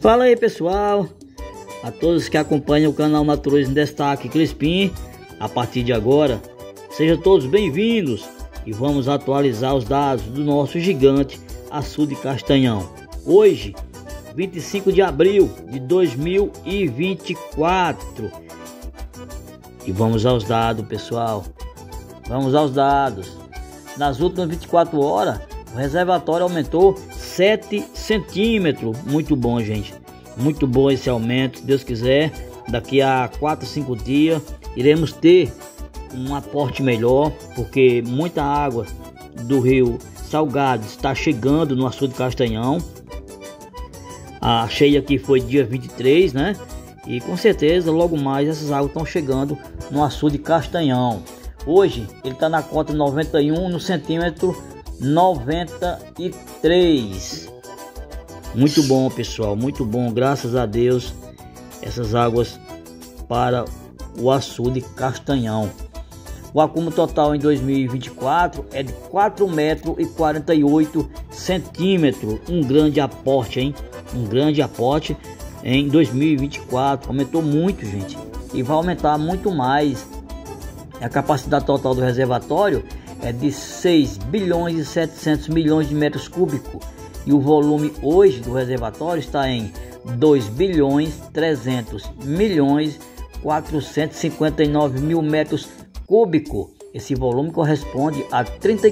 Fala aí, pessoal, a todos que acompanham o canal Natureza em Destaque Crispim. A partir de agora, sejam todos bem-vindos e vamos atualizar os dados do nosso gigante açude Castanhão. Hoje, 25 de abril de 2024. E vamos aos dados, pessoal. Vamos aos dados. Nas últimas 24 horas, o reservatório aumentou 7 centímetros. Muito bom, gente. Muito bom esse aumento. Se Deus quiser, daqui a 4, 5 dias, iremos ter um aporte melhor, porque muita água do rio Salgado está chegando no açude Castanhão. A cheia aqui foi dia 23, né? E com certeza logo mais essas águas estão chegando no açude Castanhão. Hoje ele está na cota 91, no centímetro 93. Muito bom, pessoal, muito bom, graças a Deus, essas águas para o açude Castanhão. O acúmulo total em 2024 é de 4,48 metros. Um grande aporte, hein? Um grande aporte em 2024. Aumentou muito, gente, e vai aumentar muito mais. A capacidade total do reservatório é de 6 bilhões e 700 milhões de metros cúbicos. E o volume hoje do reservatório está em 2 bilhões 300 milhões 459 mil metros cúbicos. Esse volume corresponde a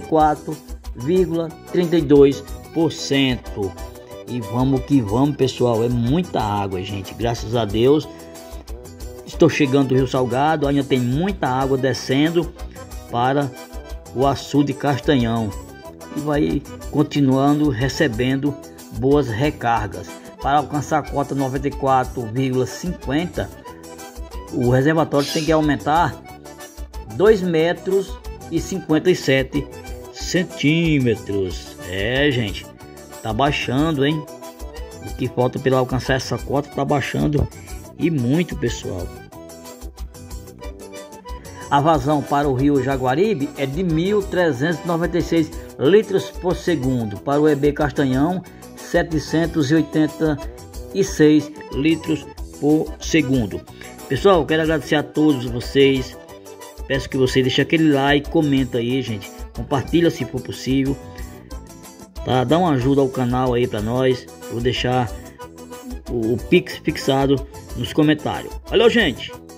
34,32%. E vamos que vamos, pessoal, é muita água, gente, graças a Deus. Estou chegando do Rio Salgado, ainda tem muita água descendo para o açude Castanhão e vai continuando recebendo boas recargas. Para alcançar a cota 94,50, o reservatório tem que aumentar 2 metros e 57 centímetros. É, gente, tá baixando, hein? O que falta para alcançar essa cota tá baixando e muito, pessoal. A vazão para o rio Jaguaribe é de 1.396 litros por segundo. Para o EB Castanhão, 786 litros por segundo. Pessoal, quero agradecer a todos vocês. Peço que você deixe aquele like, comenta aí, gente. Compartilha se for possível. Tá? Dá uma ajuda ao canal aí para nós. Vou deixar o Pix fixado nos comentários. Valeu, gente!